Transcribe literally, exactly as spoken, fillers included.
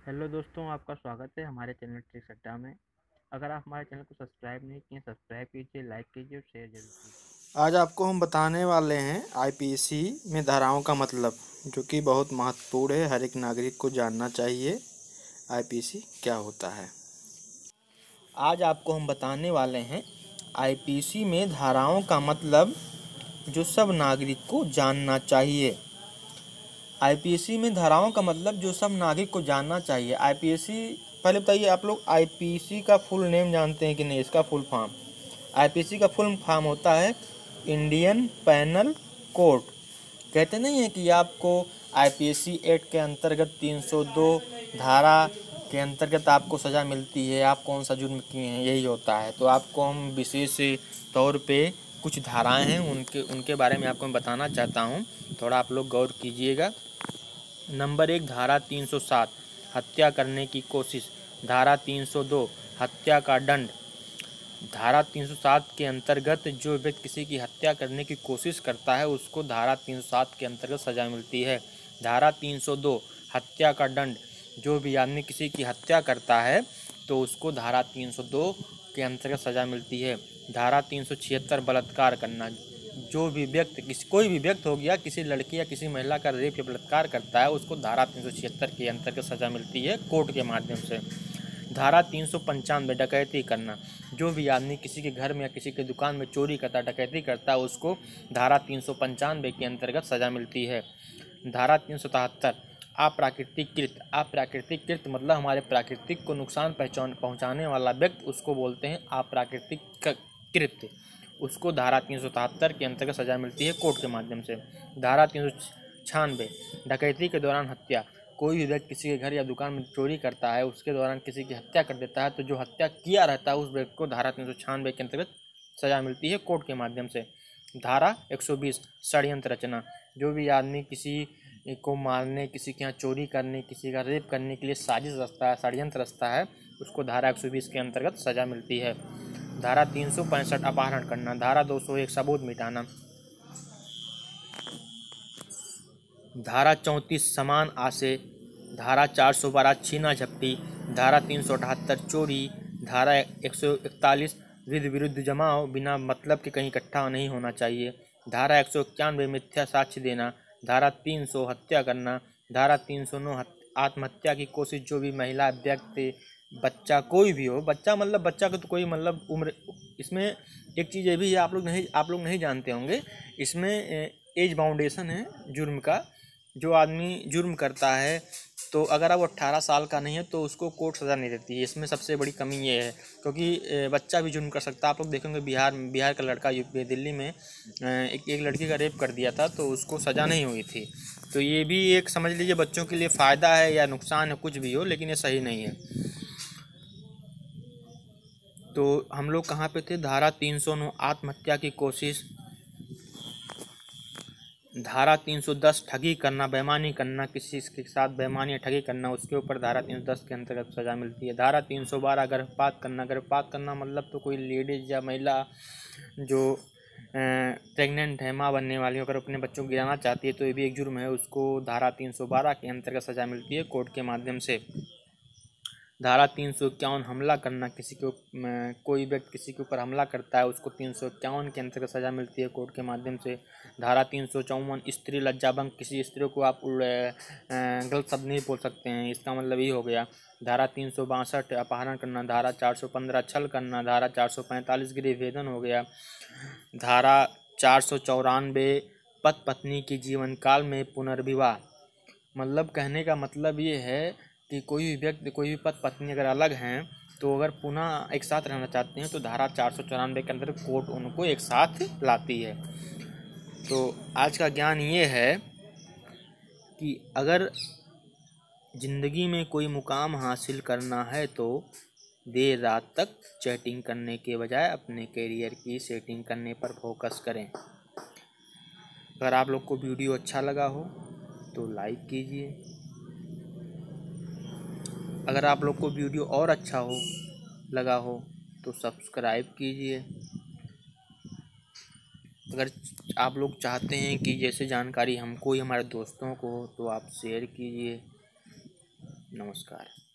Hello दोस्तों, आपका स्वागत है हमारे चैनल ट्रिक्स अड्डा में। अगर आप हमारे चैनल को सब्सक्राइब नहीं किए, सब्सक्राइब कीजिए, लाइक कीजिए और शेयर जरूर कीजिए। आज आपको हम बताने वाले हैं आईपीसी में धाराओं का मतलब, जो कि बहुत महत्वपूर्ण है। हर एक नागरिक को जानना चाहिए आईपीसी क्या होता है। आज आपको हम बताने वाले हैं आईपीसी में धाराओं का मतलब, जो सब नागरिक को जानना चाहिए। आईपीसी में धाराओं का मतलब जो सब नागरिक को जानना चाहिए। आईपीसी, पहले बताइए आप लोग आईपीसी का फुल नेम जानते हैं कि नहीं? इसका फुल फॉर्म, आईपीसी का फुल फॉर्म होता है इंडियन पैनल कोड। कहते नहीं है कि आपको आईपीसी एक्ट के अंतर्गत तीन सौ दो धारा के अंतर्गत आपको सज़ा मिलती है, आप कौन सा जुर्म किए हैं, यही होता है। तो आपको हम विशेष तौर पे कुछ धाराएं हैं, उनके उनके बारे में आपको मैं बताना चाहता हूँ। थोड़ा आप लोग गौर कीजिएगा। नंबर एक, धारा तीन सौ सात, हत्या करने की कोशिश। धारा तीन सौ दो, हत्या का दंड। धारा तीन सौ सात के अंतर्गत जो व्यक्ति किसी की हत्या करने की कोशिश करता है, उसको धारा तीन सौ सात के अंतर्गत सजा मिलती है। धारा तीन सौ दो, हत्या का दंड। जो भी आदमी किसी की हत्या करता है तो उसको धारा तीन सौ दो के अंतर्गत सजा मिलती है। धारा तीन सौ छिहत्तर, बलात्कार करना। जो भी व्यक्ति किसी कोई भी व्यक्ति हो गया, किसी लड़की या किसी महिला का रेप या बलात्कार करता है, उसको धारा तीन सौ छिहत्तर के अंतर्गत सजा मिलती है कोर्ट के माध्यम से। धारा तीन सौ पंचानवे, डकैती करना। जो भी आदमी किसी के घर में या किसी की दुकान में चोरी करता, डकैती करता है, उसको धारा तीन सौ पंचानवे के अंतर्गत सजा मिलती है। धारा तीन सौ सतहत्तर, अप्राकृतिक कृत। अप्राकृतिक कृत मतलब हमारे प्राकृतिक को नुकसान पहुँचाने पहुँचाने वाला व्यक्ति, उसको बोलते हैं अप्राकृतिक कृत्य। उसको धारा तीन सौ सतहत्तर के अंतर्गत सजा मिलती है कोर्ट के माध्यम से। धारा तीन सौ छियानवे, डकैती के दौरान हत्या। कोई भी व्यक्ति किसी के घर या दुकान में चोरी करता है, उसके दौरान किसी की हत्या कर देता है, तो जो हत्या किया रहता है उस व्यक्ति को धारा तीन सौ छियानवे के अंतर्गत सजा मिलती है कोर्ट के माध्यम से। धारा एक सौ बीस, षड्यंत्र रचना। जो भी आदमी किसी को मारने, किसी के यहाँ चोरी करने, किसी का रेप करने के लिए साजिश रचता है, षड्यंत्र रचता है, उसको धारा एक सौ बीस के अंतर्गत सजा मिलती है। धारा तीन सौ पैंसठ, अपहरण करना। धारा दो सौ एक, सबूत मिटाना। धारा चौंतीस, समान आशय। धारा चार सौ बारह, छीना झपटी। धारा तीन सौ अठहत्तर, चोरी। धारा एक सौ इकतालीस, विधि विरुद्ध जमाव, बिना मतलब के कहीं इकट्ठा नहीं होना चाहिए। धारा एक सौ इक्यानवे, मिथ्या साक्ष्य देना। धारा तीन सौ, हत्या करना। धारा तीन सौ नौ, आत्महत्या की कोशिश। जो भी महिला, व्यक्ति, बच्चा, कोई भी हो, बच्चा मतलब बच्चा को तो कोई मतलब उम्र, इसमें एक चीज़ ये भी है, आप लोग नहीं आप लोग नहीं जानते होंगे, इसमें एज बाउंडेशन है जुर्म का। जो आदमी जुर्म करता है, तो अगर अब वो अट्ठारह साल का नहीं है तो उसको कोर्ट सज़ा नहीं देती है। इसमें सबसे बड़ी कमी ये है, क्योंकि बच्चा भी जुर्म कर सकता है। आप लोग देखेंगे बिहार बिहार का लड़का यूपी दिल्ली में एक एक लड़की का रेप कर दिया था, तो उसको सज़ा नहीं हुई थी। तो ये भी एक समझ लीजिए बच्चों के लिए फ़ायदा है या नुकसान है, कुछ भी हो, लेकिन ये सही नहीं है। तो हम लोग कहाँ पे थे? धारा तीन सौ नौ, आत्महत्या की कोशिश। धारा तीन सौ दस, ठगी करना, बेईमानी करना, किसी के साथ बेईमानी या ठगी करना, उसके ऊपर धारा तीन सौ दस के अंतर्गत सजा मिलती है। धारा तीन सौ बारह, गर्भपात करना। गर्भपात करना मतलब तो कोई लेडीज या महिला जो प्रेग्नेंट है, माँ बनने वाली, अगर अपने बच्चों को गिराना चाहती है तो ये भी एक जुर्म है, उसको धारा तीन सौ बारह के अंतर्गत सजा मिलती है कोर्ट के माध्यम से। धारा तीन सौ इक्यावन, हमला करना। किसी को कोई व्यक्ति किसी के ऊपर हमला करता है, उसको तीन सौ इक्यावन के अंतर्गत सजा मिलती है कोर्ट के माध्यम से। धारा तीन सौ चौवन, स्त्री लज्जाभंग। किसी स्त्री को आप गलत शब्द नहीं बोल सकते हैं, इसका मतलब ये हो गया। धारा तीन सौ बासठ, अपहरण करना। धारा चार सौ पंद्रह, छल करना। धारा चार सौ पैंतालीस, गृह भेदन हो गया। धारा चार सौ चौरानवे, पति पत्नी के जीवन काल में पुनर्विवाह। मतलब कहने का मतलब ये है कि कोई भी व्यक्ति, कोई भी पति पत्नी अगर अलग हैं, तो अगर पुनः एक साथ रहना चाहते हैं तो धारा चार सौ चौरानवे के अंदर कोर्ट उनको एक साथ लाती है। तो आज का ज्ञान ये है कि अगर ज़िंदगी में कोई मुकाम हासिल करना है तो देर रात तक चैटिंग करने के बजाय अपने करियर की सेटिंग करने पर फोकस करें। अगर आप लोग को वीडियो अच्छा लगा हो तो लाइक कीजिए। अगर आप लोग को वीडियो और अच्छा हो लगा हो तो सब्सक्राइब कीजिए। अगर आप लोग चाहते हैं कि जैसे जानकारी हमको ही हमारे दोस्तों को हो तो आप शेयर कीजिए। नमस्कार।